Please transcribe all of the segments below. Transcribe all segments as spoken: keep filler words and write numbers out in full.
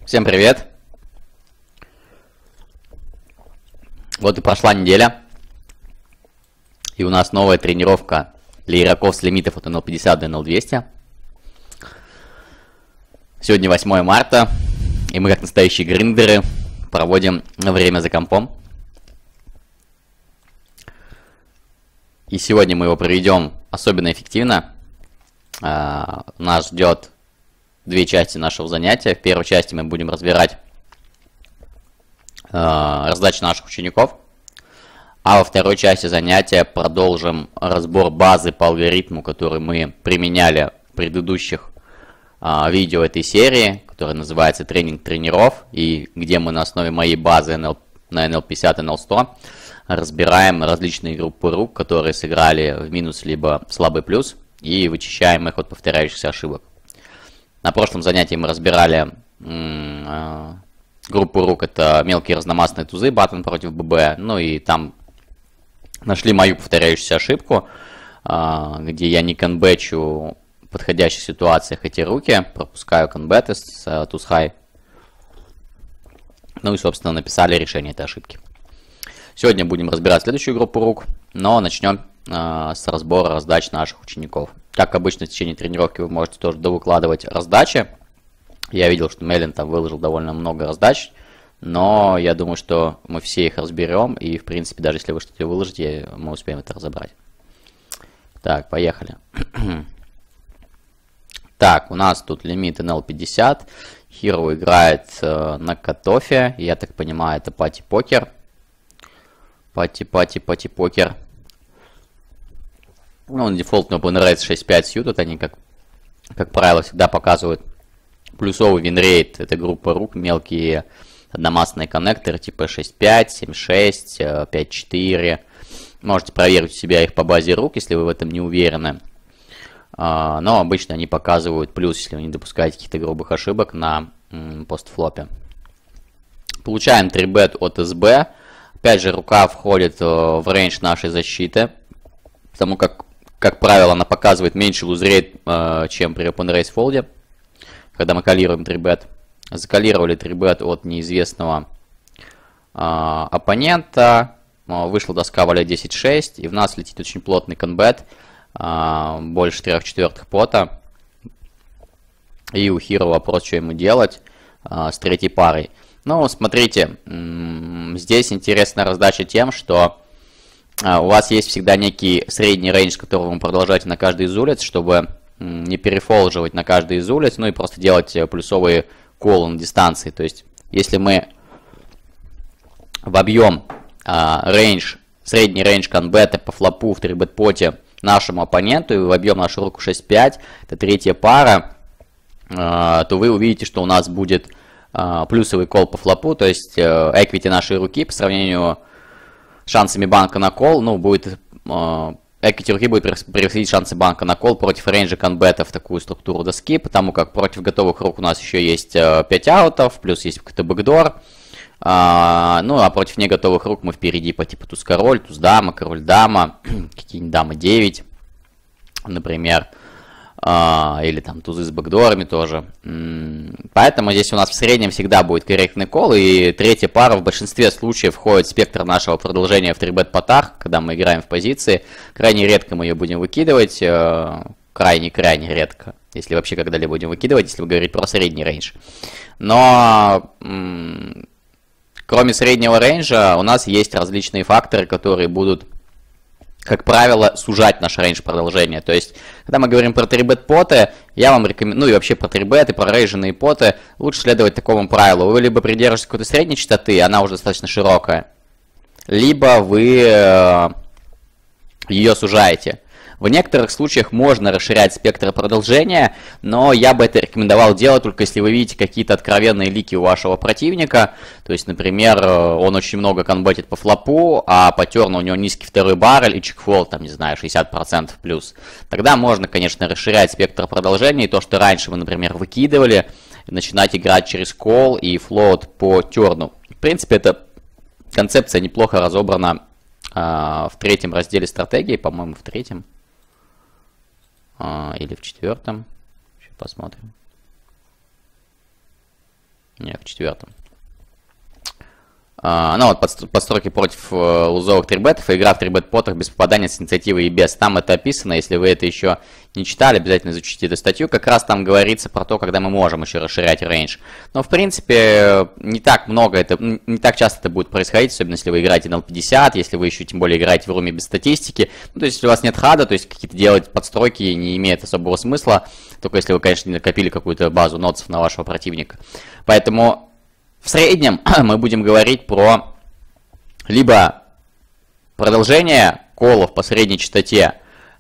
Всем привет! Вот и прошла неделя. И у нас новая тренировка для игроков с лимитов от эн эл пятьдесят до эн эл двести. Сегодня восьмое марта. И мы, как настоящие гриндеры, проводим время за компом. И сегодня мы его проведем особенно эффективно. А, нас ждет две части нашего занятия. В первой части мы будем разбирать а, раздачу наших учеников. А во второй части занятия продолжим разбор базы по алгоритму, который мы применяли в предыдущих а, видео этой серии, которая называется «Тренинг тренеров», и где мы на основе моей базы эн эл, на эн эл пятьдесят, эн эл сто разбираем различные группы рук, которые сыграли в минус либо в слабый плюс, и вычищаем их от повторяющихся ошибок. На прошлом занятии мы разбирали э, группу рук, это мелкие разномастные тузы, баттон против бэ бэ, ну и там нашли мою повторяющуюся ошибку, э, где я не конбетчу в подходящих ситуациях эти руки, пропускаю конбеты с э, туз-хай. Ну и, собственно, написали решение этой ошибки. Сегодня будем разбирать следующую группу рук, но начнем э, с разбора раздач наших учеников. Как обычно, в течение тренировки вы можете тоже довыкладывать раздачи. Я видел, что Мелин там выложил довольно много раздач, но я думаю, что мы все их разберем, и, в принципе, даже если вы что-то выложите, мы успеем это разобрать. Так, поехали. Так, у нас тут лимит эн эл пятьдесят. Hero играет э, на катофе. Я так понимаю, это пати-покер. Пати-пати-пати-покер. Ну, он дефолтный open rate шесть пять сью. Тут они, как, как правило, всегда показывают плюсовый винрейт. Это группа рук, мелкие одномастные коннекторы типа шесть пять, семь шесть, пять четыре. Можете проверить у себя их по базе рук, если вы в этом не уверены. Но обычно они показывают плюс, если вы не допускаете каких-то грубых ошибок на постфлопе. Получаем три бет от эс бэ. Опять же, рука входит в рейндж нашей защиты, потому как, как правило, она показывает меньше лузрейт, чем при open raise фолде, когда мы калируем три бет. Закалировали три бет от неизвестного оппонента. Вышла доска валя десять шесть, и в нас летит очень плотный конбет. Больше трех четвертых пота. И у Hero вопрос, что ему делать а, с третьей парой. Ну, смотрите, здесь интересная раздача тем, что а, у вас есть всегда некий средний рейндж, который вы продолжаете на каждый из улиц, чтобы не перефолживать на каждый из улиц, ну и просто делать плюсовые колы на дистанции. То есть, если мы вобьем а, рейндж, средний рейндж конбета по флопу в три бет поте нашему оппоненту, и вобьем нашу руку шесть пять, это третья пара, э, то вы увидите, что у нас будет э, плюсовый кол по флопу, то есть э, эквити нашей руки по сравнению с шансами банка на кол, ну, будет эквити руки будет превосходить шансы банка на кол против рейнджа конбета в такую структуру доски, потому как против готовых рук у нас еще есть э, пять аутов, плюс есть какой-то бэкдор. А, ну, а против неготовых рук мы впереди по типу туз-король, туз-дама, король-дама, какие-нибудь дамы девять, например, а, или там тузы с бэкдорами тоже. Поэтому здесь у нас в среднем всегда будет корректный кол, и третья пара в большинстве случаев входит в спектр нашего продолжения в три бет потах, когда мы играем в позиции. Крайне редко мы ее будем выкидывать, крайне-крайне редко, если вообще когда-либо будем выкидывать, если вы говорите про средний рейндж. Но... Кроме среднего рейнджа, у нас есть различные факторы, которые будут, как правило, сужать наш рейндж продолжения. То есть, когда мы говорим про три бет поты, я вам рекомендую, ну и вообще про три бет и про рейженные поты, лучше следовать такому правилу. Вы либо придерживаетесь какой-то средней частоты, она уже достаточно широкая, либо вы э, ее сужаете. В некоторых случаях можно расширять спектр продолжения, но я бы это рекомендовал делать только если вы видите какие-то откровенные лики у вашего противника. То есть, например, он очень много конбетит по флопу, а по терну у него низкий второй баррель и чекфолд, там, не знаю, шестьдесят процентов плюс. Тогда можно, конечно, расширять спектр продолжения, и то, что раньше вы, например, выкидывали, начинать играть через кол и флоут по терну. В принципе, эта концепция неплохо разобрана а, в третьем разделе стратегии, по-моему, в третьем. Или в четвертом. Сейчас посмотрим. Не, в четвертом. Uh, ну вот подстройки против uh, лузовых трибетов и игра в трибет-потах без попадания с инициативы и без. Там это описано, если вы это еще не читали, обязательно изучите эту статью. Как раз там говорится про то, когда мы можем еще расширять рейндж. Но в принципе не так много, это не так часто это будет происходить, особенно если вы играете на эл пятьдесят, если вы еще тем более играете в руме без статистики. Ну, то есть если у вас нет хада, то есть какие-то делать подстройки не имеет особого смысла, только если вы, конечно, не накопили какую-то базу нодсов на вашего противника. Поэтому в среднем мы будем говорить про либо продолжение колов по средней частоте,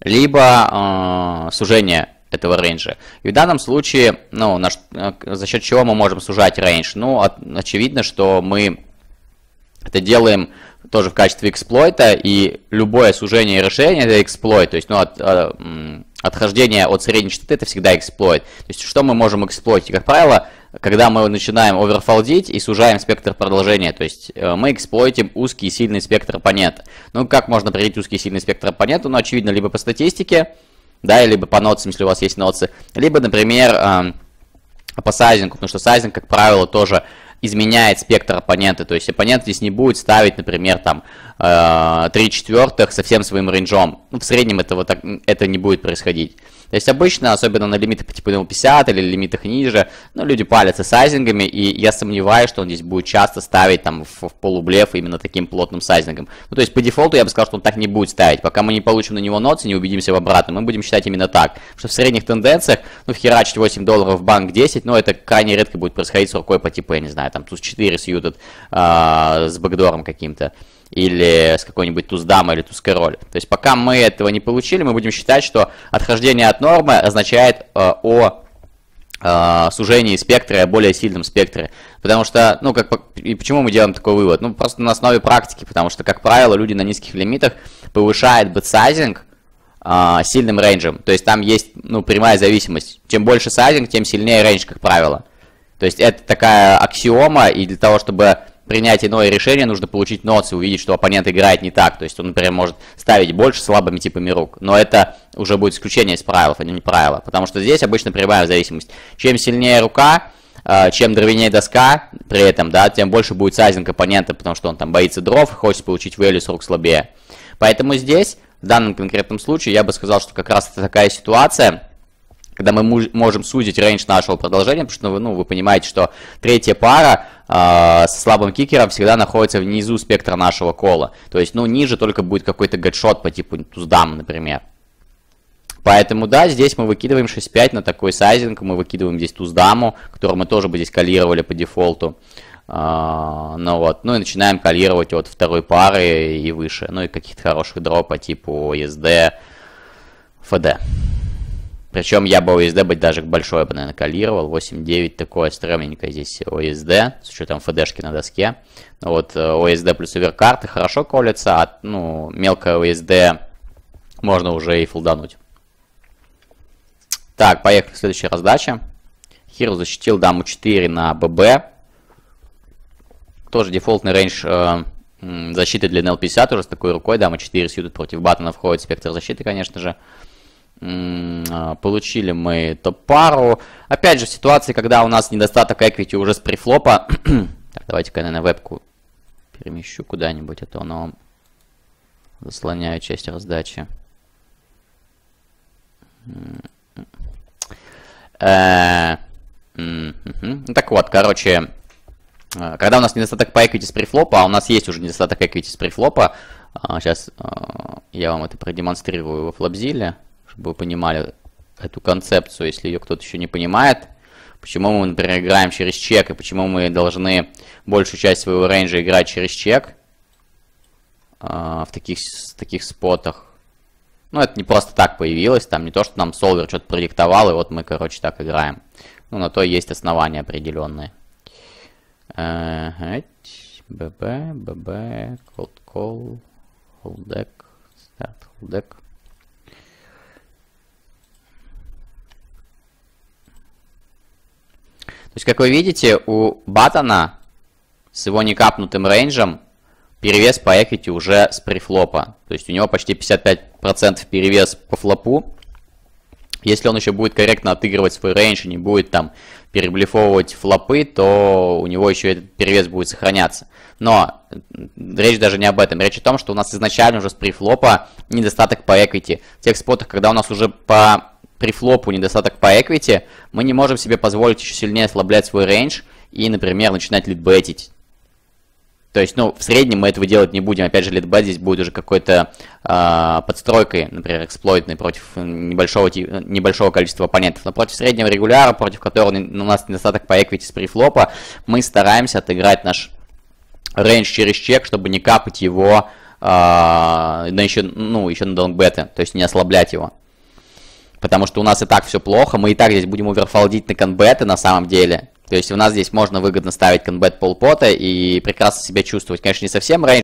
либо э, сужение этого рейнджа. И в данном случае, ну, наш, за счет чего мы можем сужать рейндж? Ну, от, очевидно, что мы это делаем тоже в качестве эксплойта, и любое сужение и расширение это эксплойт, то есть, ну, от, от, отхождение от средней частоты это всегда эксплойт. То есть, что мы можем эксплойтить? Как правило, когда мы начинаем оверфолдить и сужаем спектр продолжения, то есть мы эксплойтим узкий и сильный спектр оппонента. Ну, как можно определить узкий и сильный спектр оппонента? Ну, очевидно, либо по статистике, да, либо по нотсам, если у вас есть нотсы, либо, например, э, по сайзингу, потому что сайзинг, как правило, тоже изменяет спектр оппонента, то есть оппонент здесь не будет ставить, например, там три четвертых со всем своим рейнджом. Ну, в среднем этого так, это не будет происходить. То есть обычно, особенно на лимитах по типу эл пятьдесят или лимитах ниже, ну, люди палятся сайзингами, и я сомневаюсь, что он здесь будет часто ставить там в, в полублеф именно таким плотным сайзингом. Ну, то есть по дефолту я бы сказал, что он так не будет ставить. Пока мы не получим на него нотс и не убедимся в обратном, мы будем считать именно так. Потому что в средних тенденциях, ну, вхерачить восемь долларов в банк десять, ну, это крайне редко будет происходить с рукой по типу, я не знаю, там, туз четыре сьютед а, с бэкдором каким-то. Или с какой-нибудь туз-дама или туз-король. То есть пока мы этого не получили, мы будем считать, что отхождение от нормы означает э, о э, сужении спектра и о более сильном спектре. Потому что, ну, как, и почему мы делаем такой вывод? Ну, просто на основе практики, потому что, как правило, люди на низких лимитах повышают бет-сайзинг э, сильным рейнджем. То есть там есть, ну, прямая зависимость. Чем больше сайзинг, тем сильнее рейндж, как правило. То есть это такая аксиома, и для того, чтобы принять иное решение, нужно получить нотс и увидеть, что оппонент играет не так. То есть он, например, может ставить больше слабыми типами рук. Но это уже будет исключение из правил, а не правило. Потому что здесь обычно прямая зависимость. Чем сильнее рука, чем дровянее доска при этом, да, тем больше будет сайзинг оппонента, потому что он там боится дров и хочет получить value с рук слабее. Поэтому здесь, в данном конкретном случае, я бы сказал, что как раз это такая ситуация, когда мы можем сузить рейндж нашего продолжения, потому что, ну, вы понимаете, что третья пара э, со слабым кикером всегда находится внизу спектра нашего кола. То есть, ну, ниже только будет какой-то гэтшот по типу туз-дам, например. Поэтому, да, здесь мы выкидываем шесть пять на такой сайзинг, мы выкидываем здесь туз-даму, которую мы тоже бы здесь калировали по дефолту. Э, ну, вот, ну и начинаем калировать от второй пары и выше. Ну и каких-то хороших дро по типу о эс ди, эф ди. Причем я бы о эс ди быть даже большой бы, наверное, калировал. восемь девять такое стрёмненькое здесь о эс ди, с учетом эф ди-шки на доске. Вот о эс ди плюс оверкарты хорошо колятся, а, ну, мелкое о эс ди можно уже и фолдануть. Так, поехали к следующей раздаче. Хиро защитил даму четыре на ББ. Тоже дефолтный рейндж э, защиты для эн эл пятьдесят уже с такой рукой. Дама четыре сьютед против баттона входит спектр защиты, конечно же. Получили мы топ-пару. Опять же, в ситуации, когда у нас недостаток эквити уже с префлопа. Так, давайте-ка я на вебку перемещу куда-нибудь, а то оно заслоняет часть раздачи. Так вот, короче, когда у нас недостаток по эквити с префлопа, а у нас есть уже недостаток эквити с префлопа, сейчас я вам это продемонстрирую во флопзиле, чтобы вы понимали эту концепцию, если ее кто-то еще не понимает. Почему мы, например, играем через чек, и почему мы должны большую часть своего рейнджа играть через чек э, в таких, таких спотах. Ну, это не просто так появилось, там не то, что нам солвер что-то продиктовал, и вот мы, короче, так играем. Ну, на то есть основания определенные. ББ, ББ, cold call, hold deck, start hold deck. То есть, как вы видите, у баттона с его некапнутым рейнджем перевес по эквити уже с префлопа. То есть у него почти пятьдесят пять процентов перевес по флопу. Если он еще будет корректно отыгрывать свой рейндж и не будет там переблефовывать флопы, то у него еще этот перевес будет сохраняться. Но речь даже не об этом. Речь о том, что у нас изначально уже с префлопа недостаток по эквити. В тех спотах, когда у нас уже по префлопу недостаток по эквити, мы не можем себе позволить еще сильнее ослаблять свой рейндж и, например, начинать лидбетить. То есть, ну, в среднем мы этого делать не будем. Опять же, лидбет здесь будет уже какой-то э, подстройкой, например, эксплойтной против небольшого, небольшого количества оппонентов. Но против среднего регуляра, против которого у нас недостаток по эквити с префлопа, мы стараемся отыграть наш рейндж через чек, чтобы не капать его э, на еще, ну, еще на донгбеты, то есть не ослаблять его. Потому что у нас и так все плохо, мы и так здесь будем оверфолдить на конбеты на самом деле. То есть у нас здесь можно выгодно ставить конбет полпота и прекрасно себя чувствовать. Конечно, не совсем рейндж